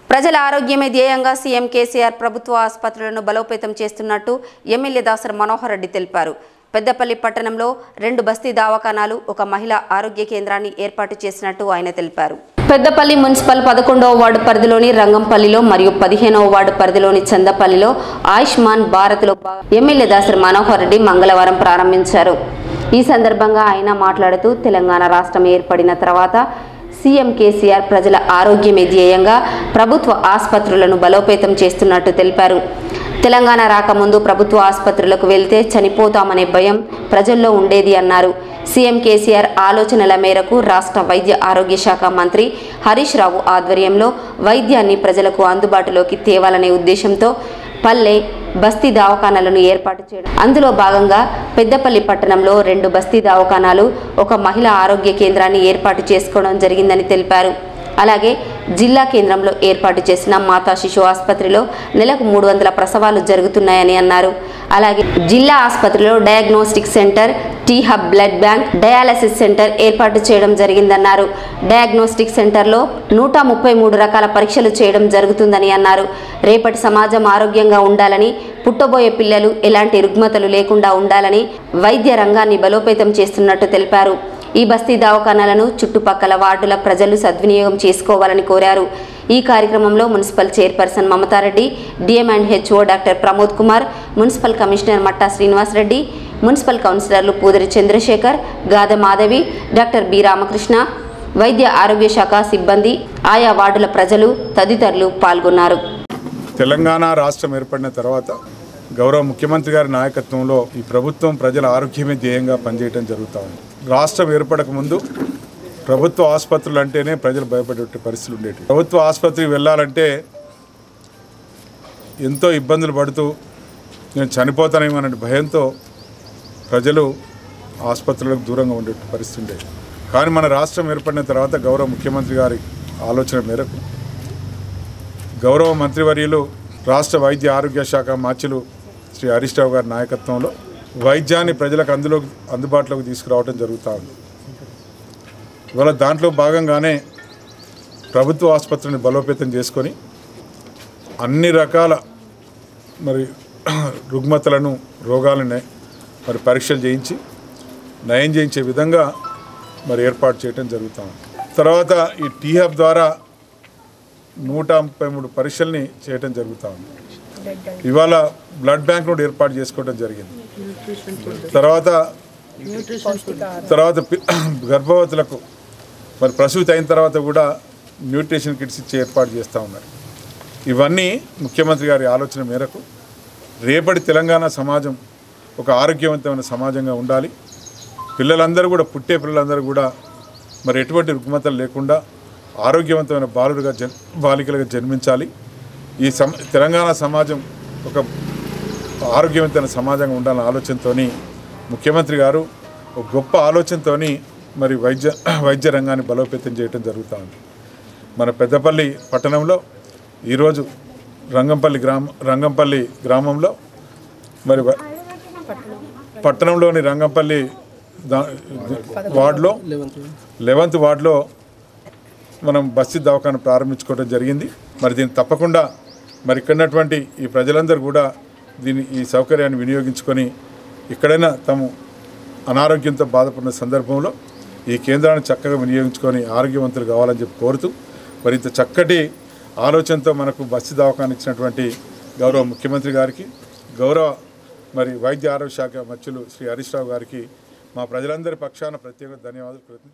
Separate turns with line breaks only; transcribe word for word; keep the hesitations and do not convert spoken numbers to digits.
ప్రజల ఆరోగ్యమే ధ్యేయంగా సీఎం కేసీఆర్ ప్రభుత్వ ఆసుపత్రులను బలోపేతం చేస్తున్నట్టు ఎమ్మెల్యే దాసరి మనోహర్ రెడ్డి తెలిపారు. పెద్దపల్లి పట్టణంలో రెండు బస్తీ దవాఖానాలు, ఒక మహిళా ఆరోగ్య కేంద్రాన్ని ఏర్పాటు చేసినట్టు ఆయన తెలిపారు. పెద్దపల్లి మున్సిపల్ పదకొండవ వార్డు పరిధిలోని రంగంపల్లిలో మరియు పదిహేనవ వార్డు పరిధిలోని చందపల్లిలో ఆయుష్మాన్ భారత్లో ఎమ్మెల్యే దాసరి మనోహర్ రెడ్డి మంగళవారం ప్రారంభించారు. ఈ సందర్భంగా ఆయన మాట్లాడుతూ తెలంగాణ రాష్ట్రం ఏర్పడిన తర్వాత సీఎం కేసీఆర్ ప్రజల ఆరోగ్యమే ధ్యేయంగా ప్రభుత్వ ఆసుపత్రులను బలోపేతం చేస్తున్నట్టు తెలిపారు. తెలంగాణ రాకముందు ప్రభుత్వ ఆసుపత్రులకు వెళ్తే చనిపోతామనే భయం ప్రజల్లో ఉండేది అన్నారు. సీఎం కేసీఆర్ ఆలోచనల మేరకు రాష్ట్ర వైద్య ఆరోగ్య శాఖ మంత్రి హరీష్ రావు ఆధ్వర్యంలో వైద్యాన్ని ప్రజలకు అందుబాటులోకి తేవాలనే ఉద్దేశంతో పల్లె బస్తీ దవాఖానాలను ఏర్పాటు చేయడం. అందులో భాగంగా పెద్దపల్లి పట్టణంలో రెండు బస్తీ దవాఖానాలు, ఒక మహిళా ఆరోగ్య కేంద్రాన్ని ఏర్పాటు చేసుకోవడం జరిగిందని తెలిపారు. అలాగే జిల్లా కేంద్రంలో ఏర్పాటు చేసిన మాతా శిశు ఆసుపత్రిలో నెలకు మూడు వందల ప్రసవాలు జరుగుతున్నాయని అన్నారు. అలాగే జిల్లా ఆసుపత్రిలో diagnostic centre, T hub, blood bank, dialysis centre ఏర్పాటు చేయడం జరిగిందన్నారు. డయాగ్నోస్టిక్ సెంటర్లో నూట ముప్పై మూడు రకాల పరీక్షలు చేయడం జరుగుతుందని అన్నారు. రేపటి సమాజం ఆరోగ్యంగా ఉండాలని, పుట్టబోయే పిల్లలు ఎలాంటి రుగ్మతలు లేకుండా ఉండాలని వైద్య రంగాన్ని బలోపేతం చేస్తున్నట్టు తెలిపారు. ఈ బస్తీ దవాఖానాలను చుట్టుపక్కల వార్డుల ప్రజలు సద్వినియోగం చేసుకోవాలని కోరారు. ఈ కార్యక్రమంలో municipal chairperson Mamata Reddy, DM and HO doctor Pramod Kumar, municipal commissioner Matta Srinivasa Reddy, municipal కౌన్సిలర్లు పూదరి చంద్రశేఖర్, గాద మాధవి, డాక్టర్ బి రామకృష్ణ, వైద్య ఆరోగ్య శాఖ సిబ్బంది, ఆయా వార్డుల ప్రజలు తదితరులు పాల్గొన్నారు.
తెలంగాణ రాష్ట్రం ఏర్పడిన తర్వాత గౌరవ ముఖ్యమంత్రి గారి నాయకత్వంలో ఈ ప్రభుత్వం ప్రజల ఆరోగ్యమే ధ్యేయంగా పనిచేయడం జరుగుతూ ఉంది. రాష్ట్రం ఏర్పడక ముందు ప్రభుత్వ ఆసుపత్రులు అంటేనే ప్రజలు భయపడే పరిస్థితులు ఉండేవి. ప్రభుత్వ ఆసుపత్రికి వెళ్ళాలంటే ఎంతో ఇబ్బందులు పడుతూ నేను చనిపోతానేమోనే భయంతో ప్రజలు ఆసుపత్రులకు దూరంగా ఉండే పరిస్థితి ఉండేది. కానీ మన రాష్ట్రం ఏర్పడిన తర్వాత గౌరవ ముఖ్యమంత్రి గారి ఆలోచన మేరకు గౌరవ మంత్రివర్యులు రాష్ట్ర వైద్య ఆరోగ్య శాఖ మార్చులు శ్రీ హరీష్ రావు గారి నాయకత్వంలో వైద్యాన్ని ప్రజలకు అందులో అందుబాటులోకి తీసుకురావడం జరుగుతూ ఉంది. ఇవాళ దాంట్లో భాగంగానే ప్రభుత్వ ఆసుపత్రిని బలోపేతం చేసుకొని అన్ని రకాల మరి రుగ్మతలను, రోగాలను మరి పరీక్షలు చేయించి నయం చేయించే విధంగా మరి ఏర్పాటు చేయడం జరుగుతూ ఉంది. తర్వాత ఈ టీ హబ్ ద్వారా నూట ముప్పై మూడు పరీక్షల్ని చేయడం జరుగుతూ ఉంది. ఇవాళ బ్లడ్ బ్యాంక్ కూడా ఏర్పాటు చేసుకోవడం జరిగింది. తర్వాత తర్వాత గర్భవతులకు మరి ప్రసూతి అయిన తర్వాత కూడా న్యూట్రిషన్ కిట్స్ ఇచ్చి ఏర్పాటు చేస్తూ ఉన్నారు. ఇవన్నీ ముఖ్యమంత్రి గారి ఆలోచన మేరకు రేపటి తెలంగాణ సమాజం ఒక ఆరోగ్యవంతమైన సమాజంగా ఉండాలి. పిల్లలందరూ కూడా, పుట్టే పిల్లలందరూ కూడా మరి ఎటువంటి రుగ్మతలు లేకుండా ఆరోగ్యవంతమైన బాలుడుగా జన్ బాలికలుగా జన్మించాలి. ఈ సమ తెలంగాణ సమాజం ఒక ఆరోగ్యవంతమైన సమాజంగా ఉండాలన్న ఆలోచనతో ముఖ్యమంత్రి గారు ఒక గొప్ప ఆలోచనతో మరి వైద్య వైద్య రంగాన్ని బలోపేతం చేయడం జరుగుతూ ఉంది. మన పెద్దపల్లి పట్టణంలో ఈరోజు రంగంపల్లి గ్రామ రంగంపల్లి గ్రామంలో మరి పట్టణంలోని రంగంపల్లి వార్డులో లెవెంత్ వార్డులో మనం బస్తీ దవాఖాన ప్రారంభించుకోవడం జరిగింది. మరి దీన్ని తప్పకుండా మరి ఇక్కడున్నటువంటి ఈ ప్రజలందరూ కూడా దీన్ని ఈ సౌకర్యాన్ని వినియోగించుకొని ఎక్కడైనా తాము అనారోగ్యంతో బాధపడిన సందర్భంలో ఈ కేంద్రాన్ని చక్కగా వినియోగించుకొని ఆరోగ్యవంతులు కావాలని చెప్పి కోరుతూ మరి ఇంత చక్కటి ఆలోచనతో మనకు బస్తీ దవాఖాన ఇచ్చినటువంటి గౌరవ ముఖ్యమంత్రి గారికి, గౌరవ మరి వైద్య ఆరోగ్య శాఖ మంత్రులు శ్రీ హరీష్ రావు గారికి మా ప్రజలందరి పక్షాన ప్రత్యేక ధన్యవాదాలు.